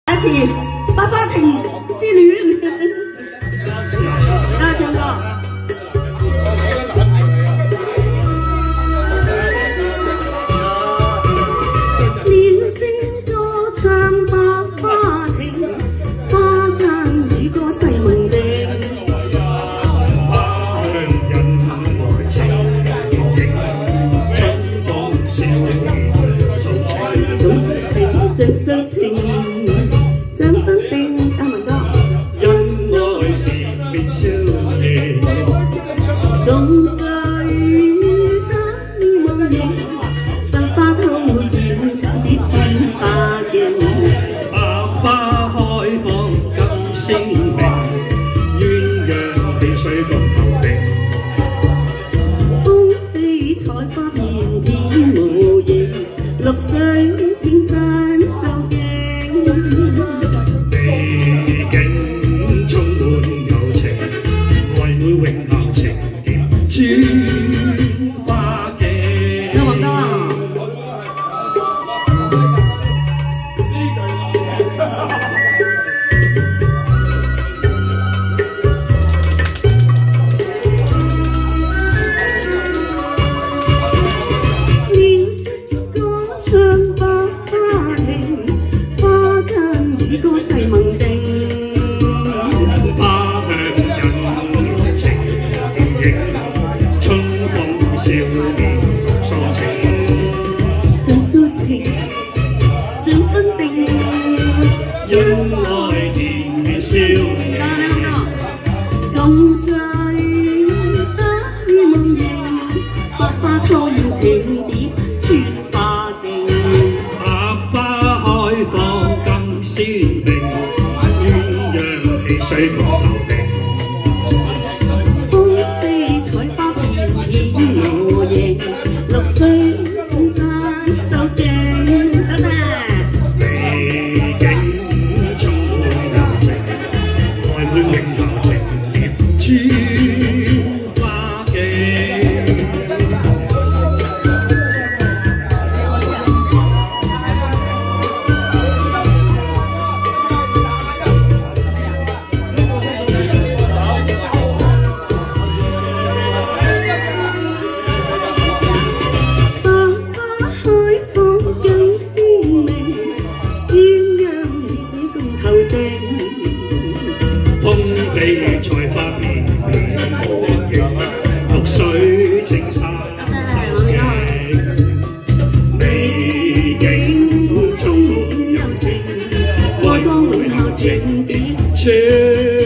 一次百花亭之戀，啊唱歌。連聲歌唱百花亭，花間與歌細夢定。 花香引來情影，春風笑面重情， 總是情像相情，像分定阿文哥。 因愛甜面笑臉， 共聚得意夢影，百花透現情蝶轉化境。 百花開放更鮮明，鴛鴦戲水共頭定。 風飛彩花片片無形，綠水青山秀景。 地景充滿友情，愛會永恆情結轉花境。 有黃哥啊！唱百花亭，花間與歌細夢定。 花香引情蝶影，春風笑面訴情， 像訴情，像分定。 因愛甜面笑臉， 共聚得意夢影，百花透現情蝶穿花境。 百花開放更鮮明，鴛鴦戲水共頭定。 風飛彩花片片無形，綠水青山秀景。 地景充滿友情，愛會永恆情蝶穿花境。風飛彩花片片無形，綠水青山秀景。美景充滿友情，愛歌永恆情結穿。